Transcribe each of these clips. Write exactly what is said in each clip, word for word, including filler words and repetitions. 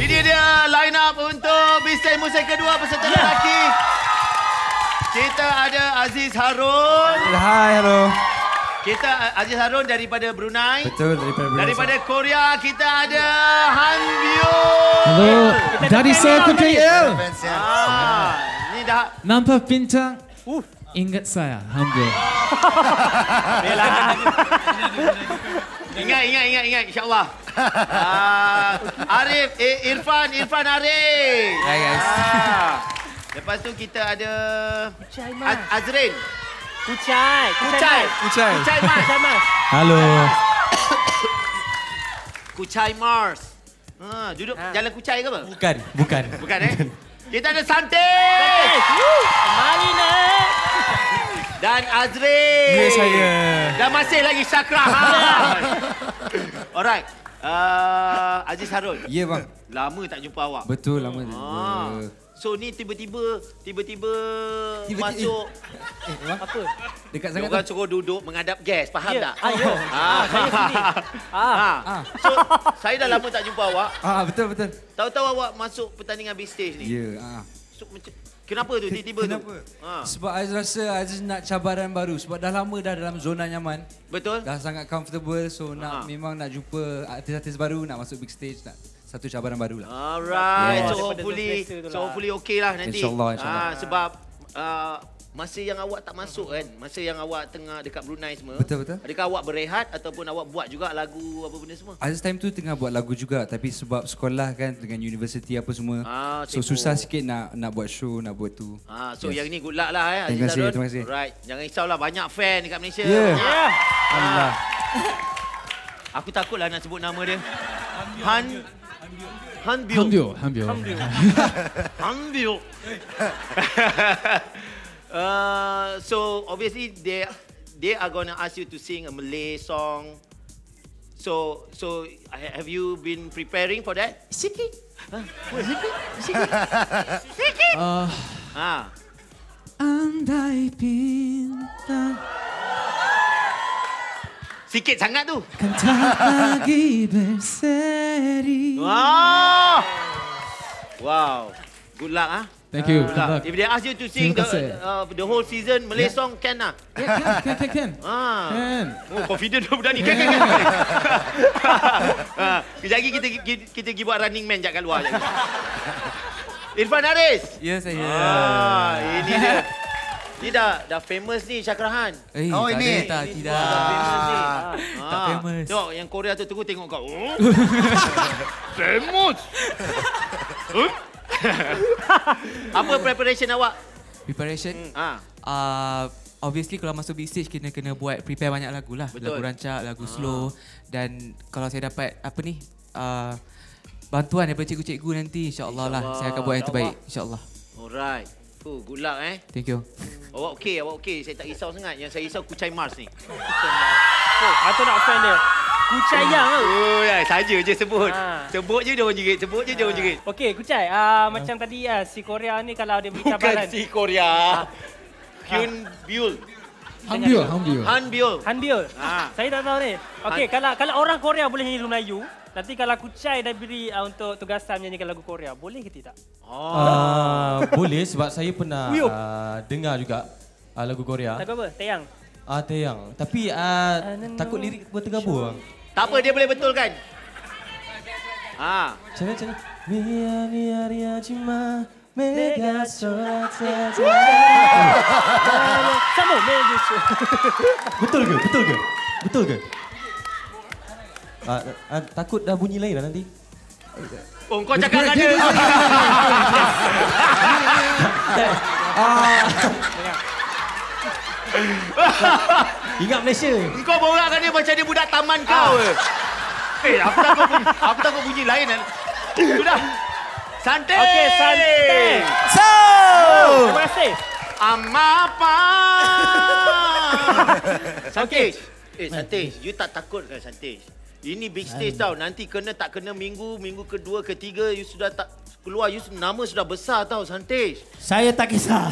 Ini dia line up untuk bisnes musim kedua peserta yeah. lelaki. Kita ada Aziz Harun. Hai, halo. Kita Aziz Harun daripada Brunei. Betul, daripada Brunei. Daripada Korea kita ada Han Bio. Halo, dari saya ke K L. Ah, ini dah Nampak bintang. Uh. Ingat saya, Han Bio. Ingat, ingat, ingat, ingat, insyaAllah. Uh, Arif, eh, Irfan, Irfan Arif. Hai guys. Ah. Lepas tu kita ada Az Azrin. Kucai. Kucai. Kucai. Kucai Mars. Kucai Mars. Halo. Kucai Mars. Ha, duduk ha. Jalan Kucai ke apa? Bukan, bukan. Bukan eh? Kita ada Santis. Malina. Dan Azrin. Ya, saya. Dan masih lagi Syakra. Ha. Alright. Uh, Aziz Harun. Ya, bang. Lama tak jumpa awak. Betul, lama. Ah. So ni tiba-tiba tiba-tiba masuk eh, apa? Dekat sangat orang tu. suruh duduk menghadap gas, faham yeah. tak? Ayo. Ah, saya sini. Ah. ah. So saya dah lama tak jumpa awak. Ah, betul betul. Tahu-tahu awak masuk pertandingan big stage ni. Ya, ah. So, kenapa tu tiba-tiba tu? Kenapa? Ah. Sebab Aziz rasa Aziz nak cabaran baru sebab dah lama dah dalam zona nyaman. Betul? Dah sangat comfortable so nak ah. memang nak jumpa artis-artis baru, nak masuk big stage, nak satu cabaran baru lah. Alright, yeah. so hopefully, so hopefully okey lah nanti. InsyaAllah, insyaAllah. Ah, sebab uh, masa yang awak tak masuk kan, masa yang awak tengah dekat Brunei semua. Betul, betul. Adakah awak berehat ataupun awak buat juga lagu apa benda semua? Aziz time tu tengah buat lagu juga tapi sebab sekolah kan dengan universiti apa semua. Ah, so susah sikit nak nak buat show, nak buat tu. Ah, so yes. yang ni good luck lah eh. Terima kasih, terima kasih. Right, jangan risaulah, banyak fan dekat Malaysia. Ya. Yeah. Yeah. Alhamdulillah. Aku takutlah nak sebut nama dia. Han Han Bio. Han Bio, Han Bio. Han Bio. Han Bio. Uh, so obviously they they are gonna ask you to sing a Malay song. So so have you been preparing for that? Sikit. Huh? Sikit. Sikit. Sikit. Uh, ah. Andai bintang. Sikit sangat tu. Kan tak lagi berseri. Wow. Wow. Good luck ah. Thank you. Good luck. If they ask you to sing the, uh, the whole season Malay yeah. song, can lah? Yeah, can, can, can. Ah. Can. Oh, confident budak ni. Can, can, can. ah, kejap lagi kita, kita, kita pergi buat running man jap kat luar. Irfan Haris. Ya, saya. Ah, ini dia. Ni dah dah famous ni Syakrahan. Eh, oh tak ini. Ada, tak, tidak. Dah famous ni. Ah. Tak famous. Tengok yang Korea tu tunggu tengok kau. Oh. Famous. Huh? Apa preparation awak? Preparation? Hmm. Ah. Uh, obviously kalau masuk big stage kena kena buat prepare banyak lagu lah. Betul. Lagu rancak, lagu Ah. slow dan kalau saya dapat apa ni uh, bantuan daripada cikgu-cikgu nanti insya-Allah lah saya akan buat yang terbaik insya-Allah. Alright. Oh, good luck eh. Thank you. Awak okey, awak okey. Saya tak risau sangat. Yang saya risau Kucai Mars ni. Oh, atau nak fan dia. Kucai yang tu. Oh, ya, saja je sebut. Ha. Sebut je dia orang jerit, sebut je dia orang jerit. Okey, Kucai. Uh, macam tadi uh, si Korea ni kalau dia beri Bukan cabaran. si Korea. Hyun Byul. Han Bio, Han Bio. Han Byul. Han Bio. Ha. Saya tak tahu ni. Okey, Han. kalau kalau orang Korea boleh nyanyi lagu Melayu, nanti kalau Kucai dah beri uh, untuk tugasan menyanyikan lagu Korea, boleh ke tidak? Oh. Uh, boleh sebab saya pernah uh, dengar juga uh, lagu Korea. Lagu apa? Teyang. Ah uh, Teyang. Tapi uh, takut lirik pun tergabung bang. Tak apa, dia boleh betulkan. Ha. Macam mana, macam mana? Mia mia ria cima mega soatnya. Sama mega. Betul ke? Betul ke? Betul ke? Uh, uh, takut dah bunyi lain lah nanti. Oh, kau cakap dengan dia. Ingat Malaysia. Kau borak dengan dia macam dia budak taman kau. Eh, aku takut bunyi, aku takut bunyi lain kan. Sudah. Santai. Okey, santai. So. Terima kasih. Amapa. Santai. Eh, Santai, you tak takut kan Santai? Ini big stage tau. Nanti kena tak kena minggu, minggu kedua, ketiga, you sudah tak keluar. You nama sudah besar tau, Santai. Saya tak kisah.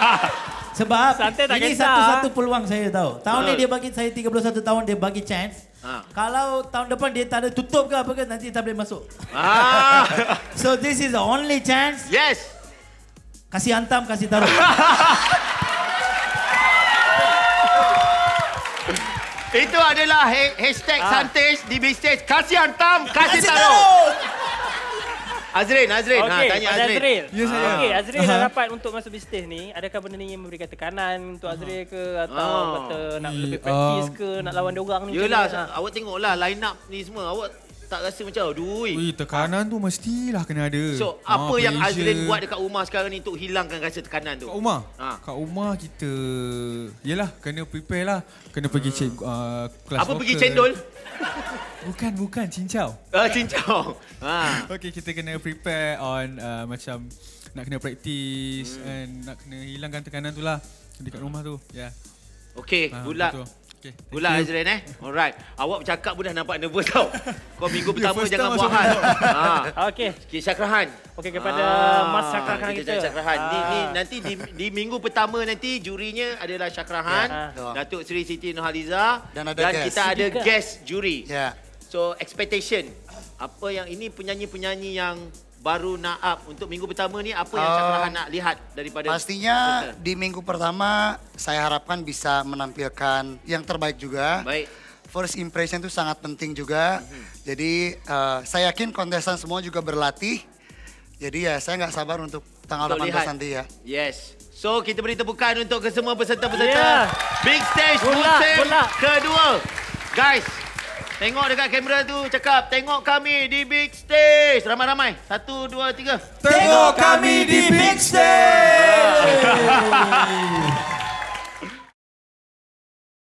Sebab Santai tak ini kisah. satu-satu peluang saya tahu. Tahun Betul. ni dia bagi saya tiga puluh satu tahun, dia bagi chance. Ha. Kalau tahun depan dia tak ada tutup ke apa ke, nanti tak boleh masuk. Ah. So this is the only chance. Yes. Kasih hantam, kasih taruh. Itu adalah ha- hashtag Ah. Santis di Big Stage. Kasih hantam, kasih Kasih taruh. taruh. Azrin, Azrin. Okey, Ha, tanya pada Azrin. Azril. Ya, saya. Okey, Azril dah dapat untuk masuk bisnes ni. Adakah benda ni yang memberikan tekanan untuk Azril ke atau Ah. kata nak Eh, lebih praktis um, ke, nak lawan dia orang ni? Yelah, macam mana? awak tengoklah line up ni semua. Awak tak rasa macam, aduh. Ui, tekanan tu mestilah kena ada. So, Ah, apa yang pressure. Azrin buat dekat rumah sekarang ni untuk hilangkan rasa tekanan tu? Kat rumah? Ha. Kat rumah kita, yelah kena prepare lah. Kena pergi cek uh, kelas Apa vokal. pergi cendol? Bukan, bukan, cincau. Ah, cincau. Ha. Okay, kita kena prepare on uh, macam nak kena practice hmm. and nak kena hilangkan tekanan tu lah dekat rumah tu. Ya. Yeah. Okay, Ah, good luck. betul. Okay, thank Good luck you. Azrin eh. Alright. Awak bercakap pun dah nampak nervous tau. Kau minggu pertama first jangan time buat masuk hal. Ha. Okey. Okay, Syakrahan. Okey, kepada Mas Syakrahan kita. cari Syakrahan. Ni, ni Ah. nanti di, di minggu pertama nanti jurinya adalah Syakrahan, Ya. Datuk Seri Siti Nurhaliza Dan ada dan guest. kita ada Juga. guest juri. Ya. So expectation. Apa yang ini penyanyi-penyanyi yang baru nak up untuk minggu pertama ni, apa yang Um, Syakrahan nak lihat daripada Pastinya peserta? di minggu pertama saya harapkan bisa menampilkan yang terbaik juga. Baik. First impression itu sangat penting juga. Jadi uh, saya yakin kontestan semua juga berlatih. Jadi ya saya nggak sabar untuk tanggal Untuk delapan belas lihat. nanti ya. Yes. So kita beri tepukan untuk ke semua peserta-peserta Yeah. Big Stage Good luck, musim good luck. kedua. Guys, tengok dekat kamera tu, cakap tengok kami di Big Stage. Ramai-ramai. Satu, dua, tiga. Tengok kami di Big Stage.